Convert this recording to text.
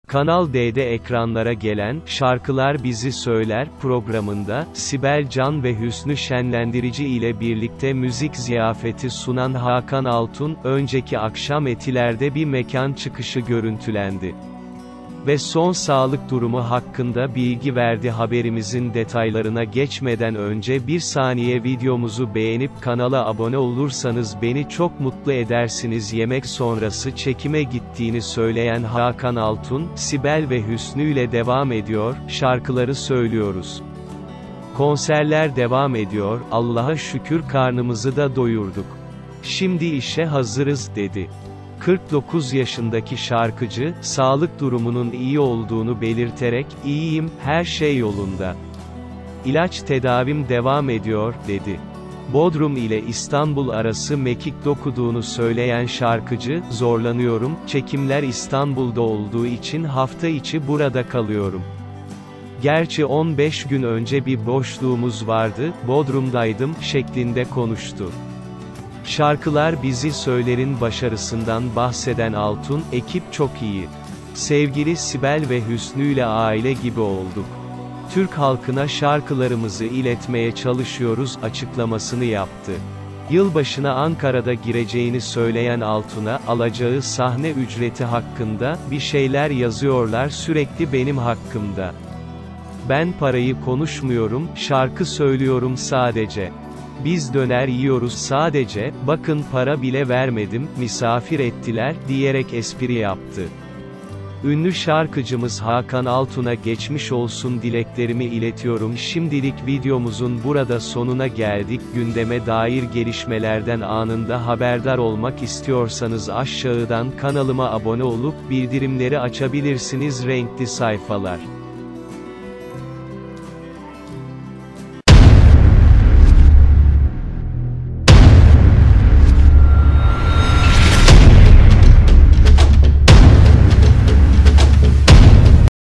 Kanal D'de ekranlara gelen "Şarkılar Bizi Söyler" programında, Sibel Can ve Hüsnü Şenlendirici ile birlikte müzik ziyafeti sunan Hakan Altun, önceki akşam Etiler'de bir mekan çıkışı görüntülendi. Ve son sağlık durumu hakkında bilgi verdi. Haberimizin detaylarına geçmeden önce bir saniye videomuzu beğenip kanala abone olursanız beni çok mutlu edersiniz. Yemek sonrası çekime gittiğini söyleyen Hakan Altun, Sibel ve Hüsnü ile devam ediyor, şarkıları söylüyoruz. Konserler devam ediyor, Allah'a şükür karnımızı da doyurduk. Şimdi işe hazırız, dedi. 49 yaşındaki şarkıcı, sağlık durumunun iyi olduğunu belirterek, "İyiyim, her şey yolunda. İlaç tedavim devam ediyor," dedi. Bodrum ile İstanbul arası mekik dokuduğunu söyleyen şarkıcı, "Zorlanıyorum, çekimler İstanbul'da olduğu için hafta içi burada kalıyorum. Gerçi 15 gün önce bir boşluğumuz vardı, Bodrum'daydım," şeklinde konuştu. Şarkılar Bizi Söyler'in başarısından bahseden Altun, "Ekip çok iyi. Sevgili Sibel ve Hüsnü ile aile gibi olduk. Türk halkına şarkılarımızı iletmeye çalışıyoruz," açıklamasını yaptı. Yılbaşına Ankara'da gireceğini söyleyen Altun'a, alacağı sahne ücreti hakkında, "Bir şeyler yazıyorlar sürekli benim hakkımda. Ben parayı konuşmuyorum, şarkı söylüyorum sadece. Biz döner yiyoruz sadece, bakın para bile vermedim, misafir ettiler," diyerek espri yaptı. Ünlü şarkıcımız Hakan Altun'a geçmiş olsun dileklerimi iletiyorum. Şimdilik videomuzun burada sonuna geldik. Gündeme dair gelişmelerden anında haberdar olmak istiyorsanız aşağıdan kanalıma abone olup bildirimleri açabilirsiniz. Renkli sayfalar.